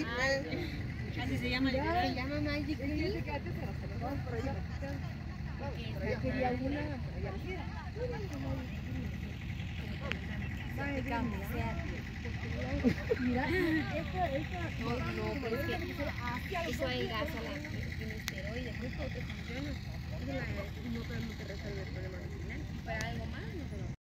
Así se llama el lugar. Se llama Magic Tree. Quería alguna. Mira, esto. No, pero es que eso adelgaza la